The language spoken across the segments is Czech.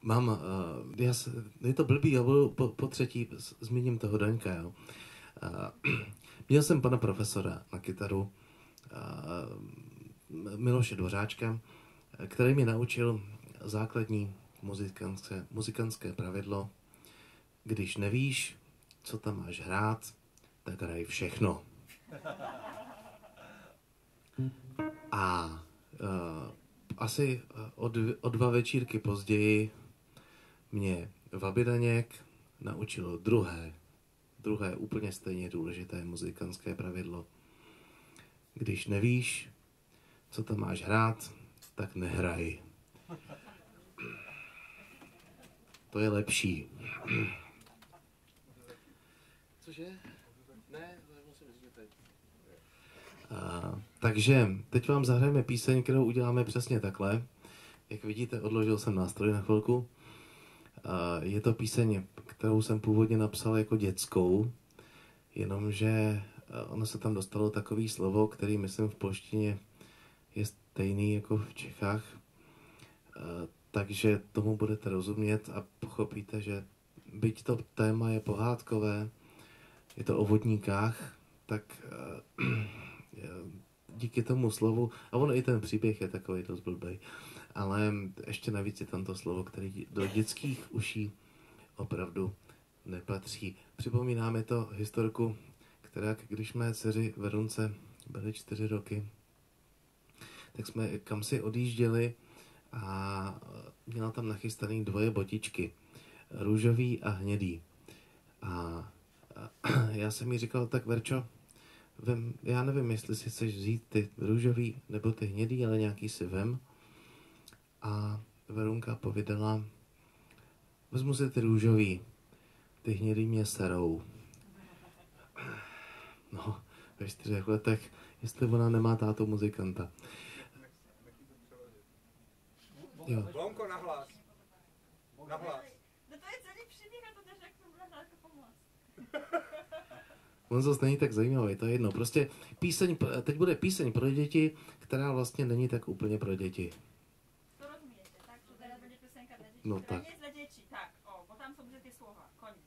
je to blbý, já budu po třetí, zmíním toho Daňka, jo. Měl jsem pana profesora na kytaru, Miloše Dvořáčka, který mě naučil základní muzikantské pravidlo. Když nevíš, co tam máš hrát, tak hraj všechno. A asi o 2 večírky později mě Vabidaněk naučil druhé úplně stejně důležité muzikantské pravidlo. Když nevíš, co tam máš hrát, tak nehraj. To je lepší. Cože? Ne, musím říct teď. Takže teď vám zahrajeme píseň, kterou uděláme přesně takhle. Jak vidíte, odložil jsem nástroj na chvilku. Je to píseň, kterou jsem původně napsal jako dětskou, jenomže ono se tam dostalo takový slovo, který myslím v polštině je stejný jako v Čechách. Takže tomu budete rozumět a pochopíte, že byť to téma je pohádkové, je to o vodníkách, tak díky tomu slovu, a ono i ten příběh je takový dost blbej, ale ještě navíc je tam to slovo, který do dětských uší opravdu nepatří. Připomínáme to historku, která, když mé dceři Verunce byly 4 roky, tak jsme kam si odjížděli a měla tam nachystaný 2 botičky, růžový a hnědý. A já jsem jí říkal, tak Verčo, já nevím, jestli si chceš vzít ty růžový nebo ty hnědý, ale nějaký si vem. A Verunka povídala, vezmu si ty růžový, ty hnědý mě serou. No, ve 4 letech, jestli ona nemá tátu muzikanta. Jo. Blomko, nahlas. Nahlas. No to je celý příběh a to neřeknu, bude daleko pomoct. On zase není tak zajímavý, to je jedno. Prostě teď bude píseň pro děti, která vlastně není tak úplně pro děti. To rozumíte, tak? Že teda bude písenka dla dětí. No teda tak. nic dla dětí, tak, bo tam jsou ty slova, konec.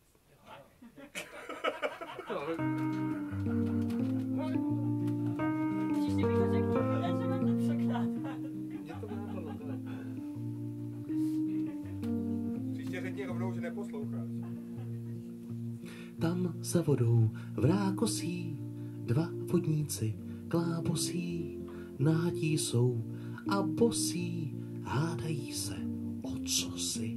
Příště bych to řekl, já že vám to překládat. Příště řekni rovnou, že neposloucháš. Tam za vodou v rákosí 2 vodníci klábosí, nahátí jsou a bosí, hádají se o cosi.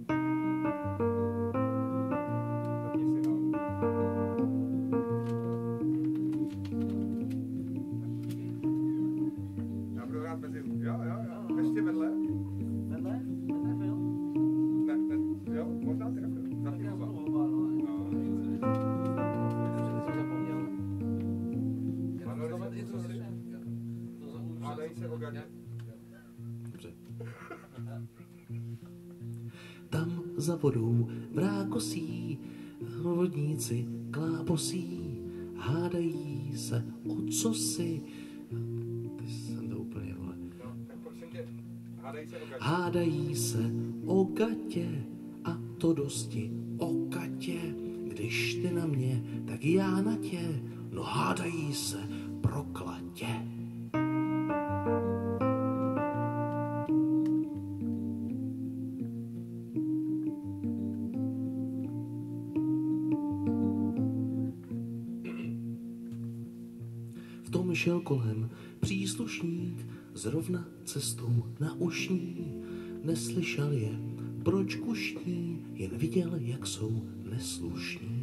Já budu hrát mezi... Jo. Ještě vedle? Vedle? Netrefil? Ne, jo, možná ty trefil. Zapni oba. Hádají se o gadě. Dobře. Tam za vodou v rákosí vodníci klábosí, hádají se o cosi. Teď jsem to úplně, vole. No, tak prosím tě, hádají se o gadě. Hádají se o gatě a to dosti o katě. Když ty na mě, tak já na tě, no hádají se proklatě. V tom šel kolem příslušník, zrovna cestou na ušní. Neslyšel je, proč kušní, jen viděl, jak jsou neslušní.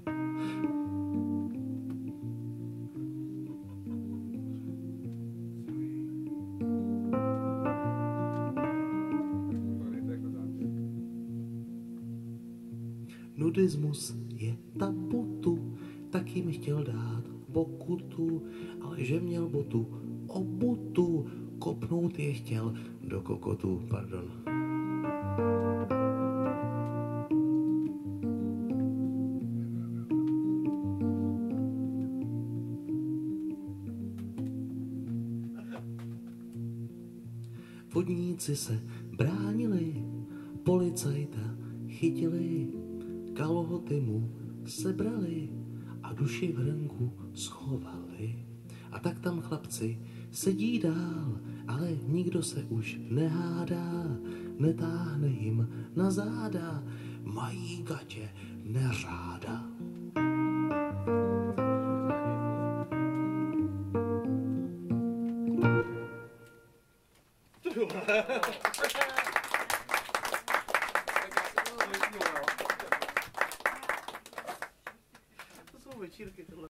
Nudismus je tabutu, tak jim chtěl dát pokutu, ale že měl botu obutu, kopnout je chtěl do kokotu, pardon. Vodníci se bránili, Policajta chytili, kalhoty mu sebrali a duši v hrnku schovali. A tak tam chlapci sedí dál, ale nikdo se už nehádá, netáhne jim na záda, mají gatě neřáda. To jsou večírky tohle.